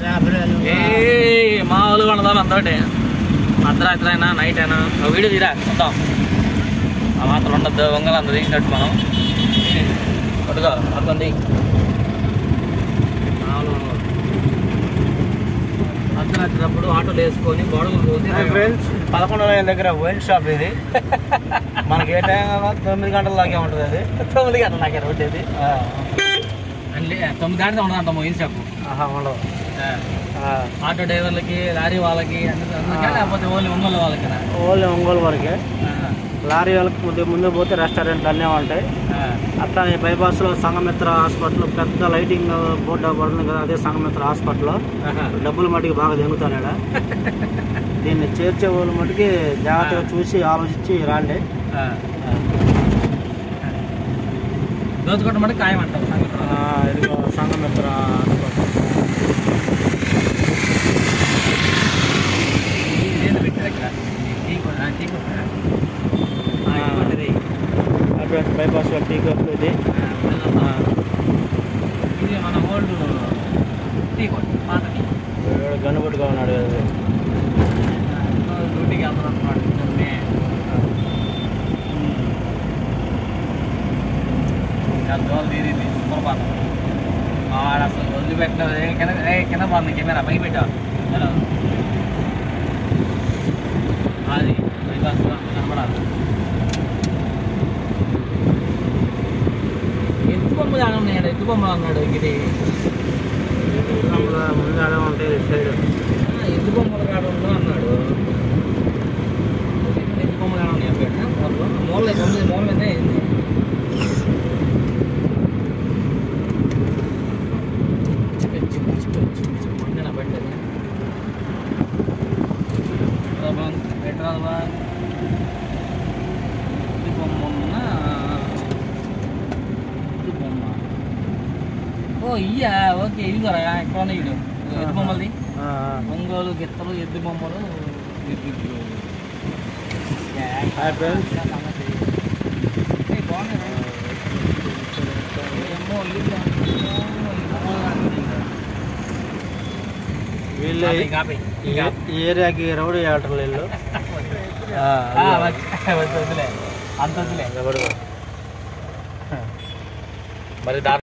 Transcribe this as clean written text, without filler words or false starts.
మామూలుగా ఉండదాం అందోటి అర్ధరాత్రి అయినా నైట్ అయినా వీడియో తీరా చూద్దాం ఆ మాత్రం ఉండద్దు వంగలు అంత తీసినట్టు మనం కొట్టుగా అర్థండి అర్ధరాత్రి అప్పుడు ఆటోలు వేసుకొని గొడవలు పోతే ఫ్రెండ్స్ 11 దగ్గర వైన్ షాప్ ఇది మనకి ఏ టైం 9 గంటల దాకా ఉంటుంది అది 9 గంటల దాకా ఉండేది 9 గంటలు ఉండదంట వైన్ షాప్ ఉండదు ఆటో డ్రైవర్లకి లారీ వాళ్ళకి లేకపోతే ఓన్లీ ఒంగోలు వాళ్ళకి ఓన్లీ ఒంగోలు వరకే లారీ వాళ్ళకి ముందు పోతే రెస్టారెంట్లు అన్నీ ఉంటాయి అట్లా బైపాస్లో సంఘమిత్ర హాస్పిటల్ పెద్ద లైటింగ్ బోర్డు పడుతుంది కదా అదే సంఘమిత్ర హాస్పిటల్లో డబ్బుల మటుకి బాగా దెంగుతాడు దీన్ని చేర్చే వాళ్ళు మటుకి జాగ్రత్తగా చూసి ఆలోచించి రాండి దోచుకోవడం మటుకు ఖాయమంటారు ఇదిగో సంఘమిత్ర అటువంటి బైపాస్ టీ కొట్టు ఇది ఇది మన ఓల్డ్ టీ కొట్టు పాత టీ గనుబట్టుగా ఉన్నాడు డ్యూటీకి వెళ్తున్నాడు తీరింది సుప్రభాతం ఆడ అసలు వదిలిపెట్టిన కింద బాగుంది కెమెరా పైకి పెట్టా అది బైపాస్ కనపడాలి ఎత్తు బొమ్మలు ఆడ ఉన్నాడు ఎత్తు బొమ్మలు అన్నాడు ఇది ముందు ఆడ ఉంటాయి సైడ్ ఎత్తు బొమ్మలు కాడ ఉందో అన్నాడు ఎత్తు బొమ్మలు ఆడ ఉన్నాయి మూల మూల మీద అయింది పెట్టేది పెట్టరాదువా ఎత్తు బొమ్మ ఓ ఇయ్యా ఓకే ఇది కదా ఎక్కడ ఇడు ఎద్దు బొమ్మలది ఒంగోలు గిత్తలు ఎద్దు బొమ్మలు వీళ్ళు ఈ ఏరియాకి రౌడీ ఆటలు వీళ్ళు వద్దులే అంత వద్దులే మరి